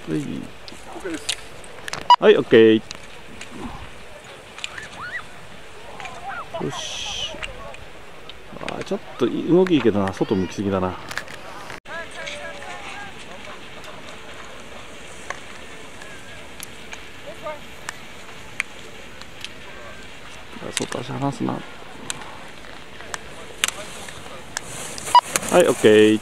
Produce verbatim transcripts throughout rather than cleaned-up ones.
はいはい、オッケー。よし。あー、ちょっと動きいいけどな、外向きすぎだな。外足離すな。はい、オッケー。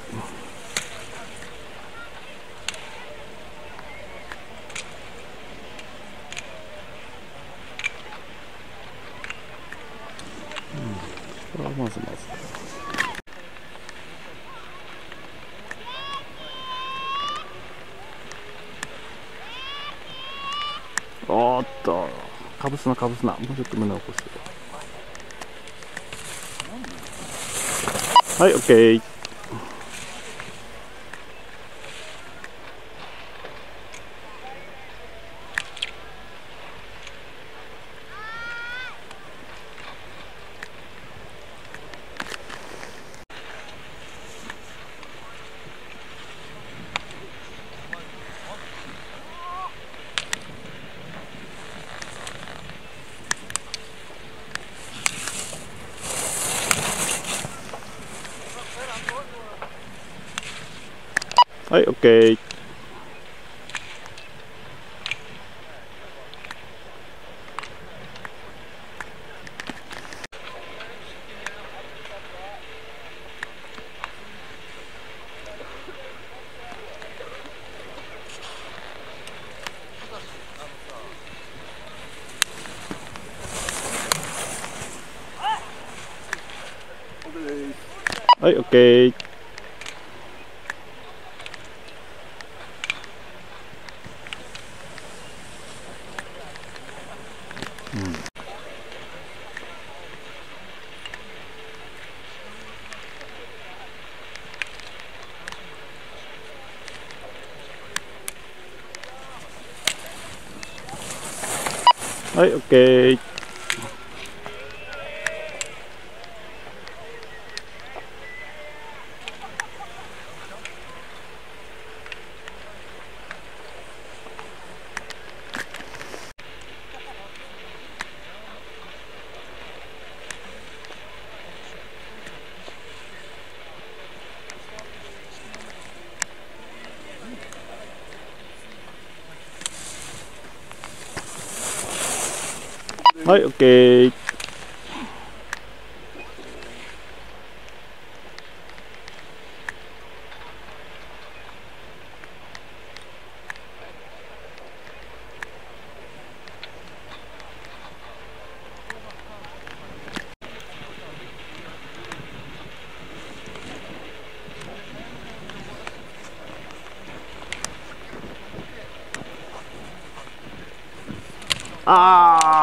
うん、これはまずまず。おーっと、かぶすな、かぶすな、もうちょっと胸を起こす。はい、オッケー。はい、オッケー。はい、オッケー。うん。はい、オッケー。はい、オッケー。あ